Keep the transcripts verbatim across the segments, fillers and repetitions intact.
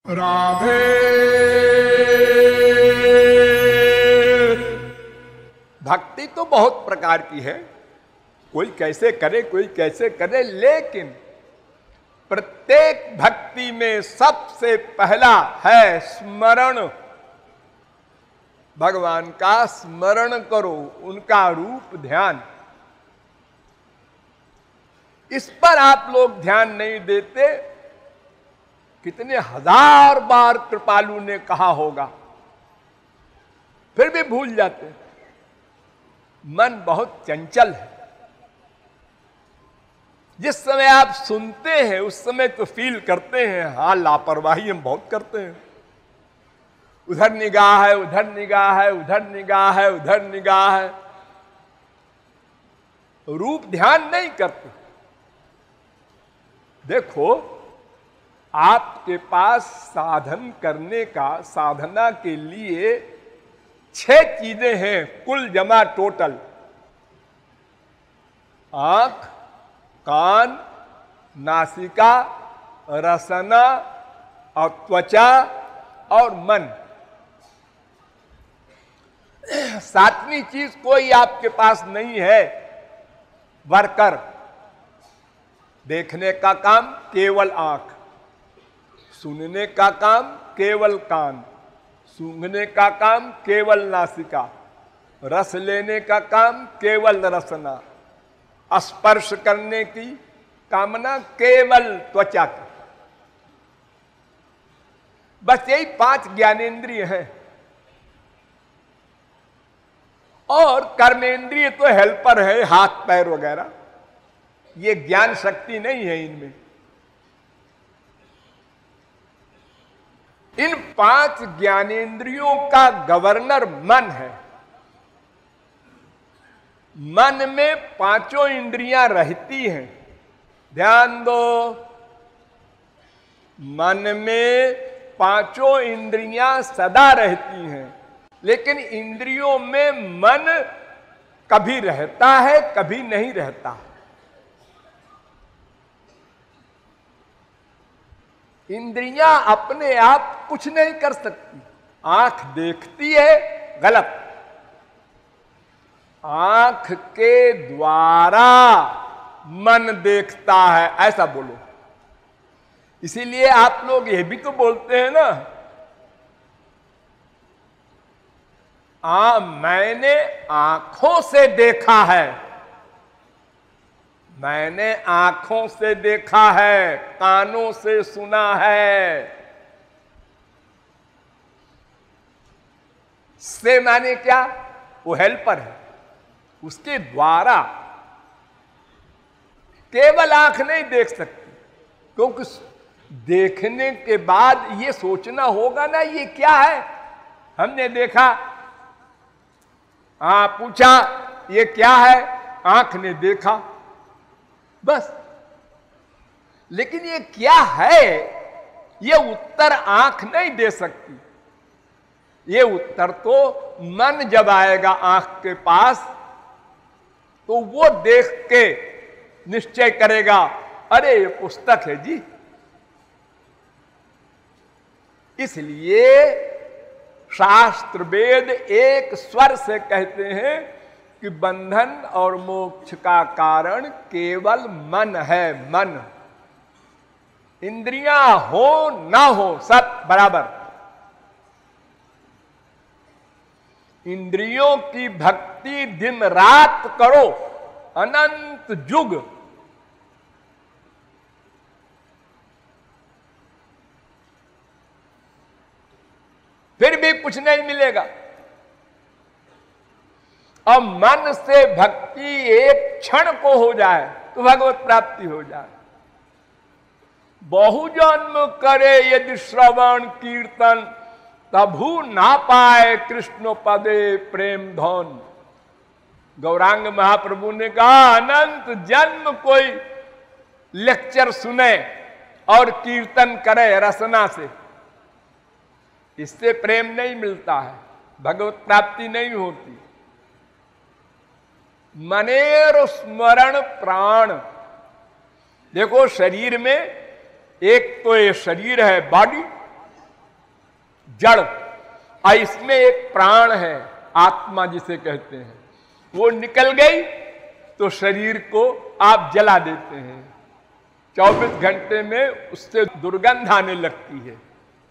राधे। भक्ति तो बहुत प्रकार की है, कोई कैसे करे कोई कैसे करे, लेकिन प्रत्येक भक्ति में सबसे पहला है स्मरण। भगवान का स्मरण करो, उनका रूप ध्यान। इस पर आप लोग ध्यान नहीं देते। कितने हजार बार कृपालु ने कहा होगा, फिर भी भूल जाते। मन बहुत चंचल है। जिस समय आप सुनते हैं उस समय तो फील करते हैं, हाँ लापरवाही हम बहुत करते हैं। उधर निगाह है, उधर निगाह है, उधर निगाह है, उधर निगाह है, रूप ध्यान नहीं करते। देखो, आपके पास साधन करने का, साधना के लिए छह चीजें हैं कुल जमा टोटल। आंख, कान, नासिका, रसना और त्वचा और मन। सातवीं चीज कोई आपके पास नहीं है, वर्कर। देखने का काम केवल आंख, सुनने का काम केवल कान, सूंघने का काम केवल नासिका, रस लेने का काम केवल रसना, स्पर्श करने की कामना केवल त्वचा की। बस यही पांच ज्ञानेंद्रिय हैं। और कर्मेंद्रिय तो हेल्पर है, हाथ पैर वगैरह। ये ज्ञान शक्ति नहीं है इनमें। इन पांच ज्ञानेंद्रियों का गवर्नर मन है। मन में पांचों इंद्रियां रहती हैं। ध्यान दो, मन में पांचों इंद्रियां सदा रहती हैं, लेकिन इंद्रियों में मन कभी रहता है, कभी नहीं रहता। इंद्रियां अपने आप कुछ नहीं कर सकती। आंख देखती है, गलत। आंख के द्वारा मन देखता है, ऐसा बोलो। इसीलिए आप लोग ये भी तो बोलते हैं ना, आ मैंने आंखों से देखा है। मैंने आंखों से देखा है, कानों से सुना है। से माने क्या? वो हेल्पर है, उसके द्वारा। केवल आंख नहीं देख सकती, क्योंकि देखने के बाद ये सोचना होगा ना, ये क्या है। हमने देखा, हाँ पूछा ये क्या है, आंख ने देखा, बस। लेकिन ये क्या है, ये उत्तर आंख नहीं दे सकती। ये उत्तर तो मन जब आएगा आंख के पास, तो वो देख के निश्चय करेगा, अरे ये पुस्तक है जी। इसलिए शास्त्र वेद एक स्वर से कहते हैं कि बंधन और मोक्ष का कारण केवल मन है। मन, इंद्रियां हो ना हो सब बराबर। इंद्रियों की भक्ति दिन रात करो, अनंत युग। फिर भी कुछ नहीं मिलेगा। और मन से भक्ति एक क्षण को हो जाए तो भगवत प्राप्ति हो जाए। बहुजन्म करे यदि श्रवण कीर्तन, तभु ना पाए कृष्ण पदे प्रेम धन। गौरांग महाप्रभु ने कहा, अनंत जन्म कोई लेक्चर सुने और कीर्तन करे रसना से, इससे प्रेम नहीं मिलता है, भगवत प्राप्ति नहीं होती। मनेर स्मरण प्राण। देखो, शरीर में एक तो ये शरीर है बॉडी, जड़, और इसमें एक प्राण है, आत्मा जिसे कहते हैं, वो निकल गई तो शरीर को आप जला देते हैं, चौबीस घंटे में उससे दुर्गंध आने लगती है।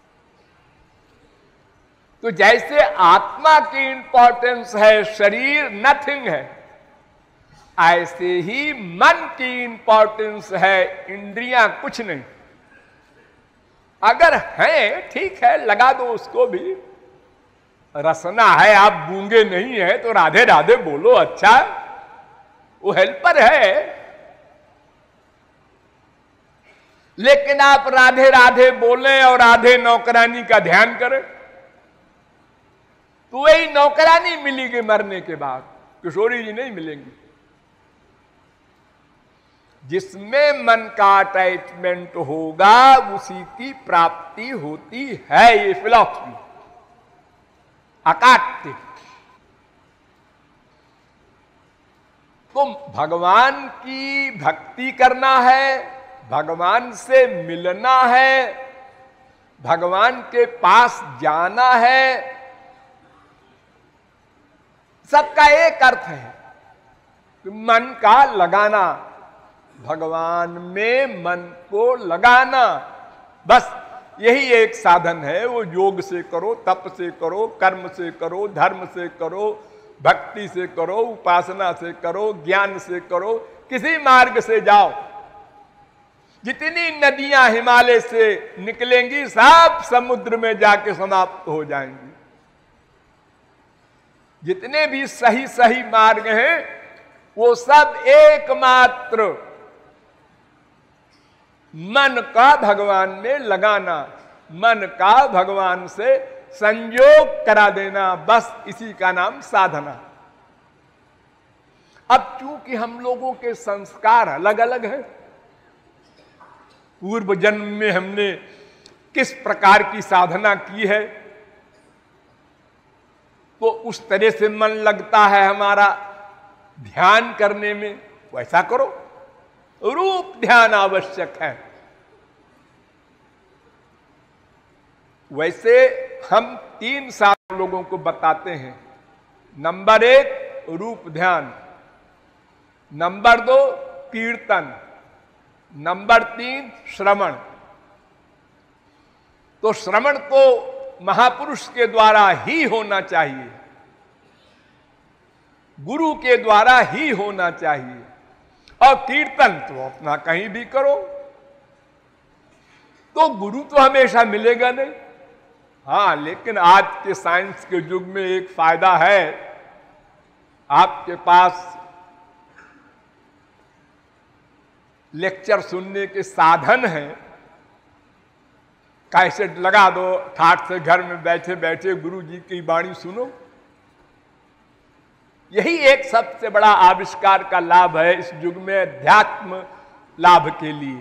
तो जैसे आत्मा की इंपॉर्टेंस है, शरीर नथिंग है, ऐसे ही मन की इंपॉर्टेंस है, इंद्रियां कुछ नहीं। अगर है ठीक है, लगा दो उसको भी। रसना है, आप गूंगे नहीं है तो राधे राधे बोलो, अच्छा, वो हेल्पर है। लेकिन आप राधे राधे बोलें और राधे नौकरानी का ध्यान करें तो वही नौकरानी मिलेगी मरने के बाद, किशोरी जी नहीं मिलेंगी। जिसमें मन का अटैचमेंट होगा उसी की प्राप्ति होती है, ये फिलॉसफी अकाट्य। तो भगवान की भक्ति करना है, भगवान से मिलना है, भगवान के पास जाना है, सबका एक अर्थ है कि मन का लगाना, भगवान में मन को लगाना, बस यही एक साधन है। वो योग से करो, तप से करो, कर्म से करो, धर्म से करो, भक्ति से करो, उपासना से करो, ज्ञान से करो, किसी मार्ग से जाओ। जितनी नदियां हिमालय से निकलेंगी सब समुद्र में जाके समाप्त हो जाएंगी। जितने भी सही सही मार्ग हैं वो सब एकमात्र मन का भगवान में लगाना, मन का भगवान से संयोग करा देना, बस इसी का नाम साधना। अब चूंकि हम लोगों के संस्कार अलग अलग हैं, पूर्व जन्म में हमने किस प्रकार की साधना की है तो उस तरह से मन लगता है हमारा ध्यान करने में, वैसा करो। रूप ध्यान आवश्यक है। वैसे हम तीन साल लोगों को बताते हैं। नंबर एक रूप ध्यान, नंबर दो कीर्तन, नंबर तीन श्रवण। तो श्रवण तो महापुरुष के द्वारा ही होना चाहिए, गुरु के द्वारा ही होना चाहिए, और कीर्तन तो अपना कहीं भी करो। तो गुरु तो हमेशा मिलेगा नहीं। हाँ, लेकिन आज के साइंस के युग में एक फायदा है, आपके पास लेक्चर सुनने के साधन हैं। कैसेट लगा दो, ठाठ से घर में बैठे बैठे गुरु जी की वाणी सुनो। यही एक सबसे बड़ा आविष्कार का लाभ है इस युग में अध्यात्म लाभ के लिए।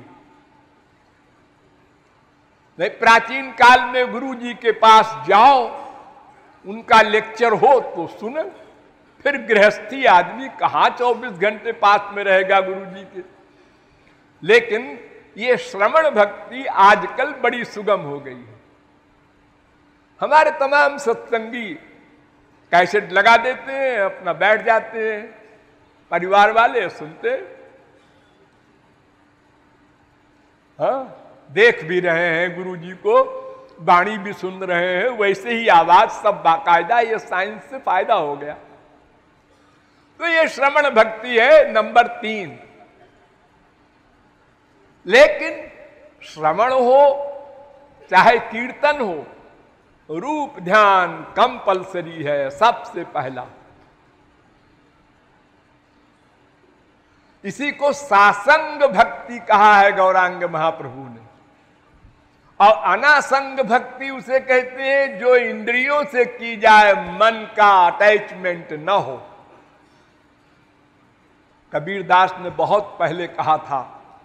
नहीं, प्राचीन काल में गुरु जी के पास जाओ, उनका लेक्चर हो तो सुने। फिर गृहस्थी आदमी कहाँ चौबीस घंटे पास में रहेगा गुरु जी के। लेकिन ये श्रवण भक्ति आजकल बड़ी सुगम हो गई है। हमारे तमाम सत्संगी कैसेट लगा देते हैं, अपना बैठ जाते हैं, परिवार वाले सुनते, हाँ, देख भी रहे हैं गुरु जी को, वाणी भी सुन रहे हैं, वैसे ही आवाज सब बाकायदा। ये साइंस से फायदा हो गया। तो ये श्रवण भक्ति है नंबर तीन। लेकिन श्रवण हो चाहे कीर्तन हो, रूप ध्यान कंपलसरी है सबसे पहला। इसी को सासंग भक्ति कहा है गौरांग महाप्रभु ने। और अनासंग भक्ति उसे कहते हैं जो इंद्रियों से की जाए, मन का अटैचमेंट न हो। कबीरदास ने बहुत पहले कहा था,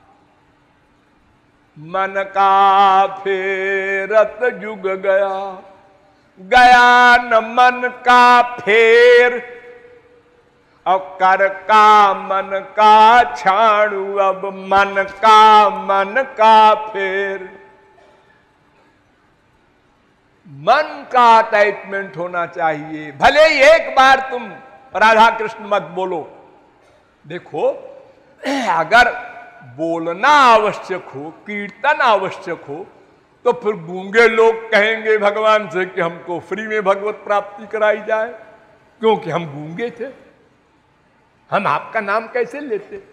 मन का फेरत जुग गया, गया न मन का फेर, और कर का मन का छाणु, अब मन का मन का फेर। मन का अटैचमेंट होना चाहिए। भले ही एक बार तुम राधा कृष्ण मत बोलो, देखो अगर बोलना आवश्यक हो, कीर्तन आवश्यक हो, तो फिर गूंगे लोग कहेंगे भगवान से कि हमको फ्री में भगवत प्राप्ति कराई जाए, क्योंकि हम गूंगे थे, हम आपका नाम कैसे लेते।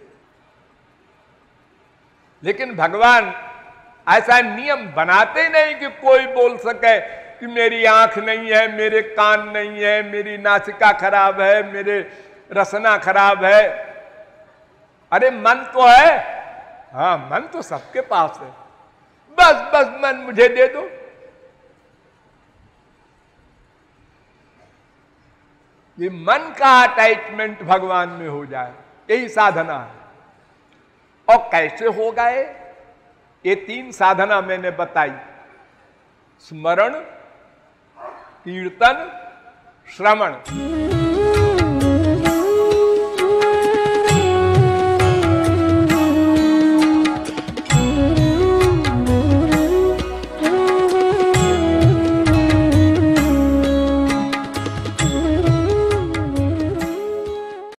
लेकिन भगवान ऐसा नियम बनाते नहीं कि कोई बोल सके कि मेरी आंख नहीं है, मेरे कान नहीं है, मेरी नासिका खराब है, मेरे रसना खराब है। अरे मन तो है, हाँ मन तो सबके पास है, बस बस मन मुझे दे दो। ये मन का अटैचमेंट भगवान में हो जाए, यही साधना है। और कैसे हो गए? ये तीन साधना मैंने बताई, स्मरण, कीर्तन, श्रवण।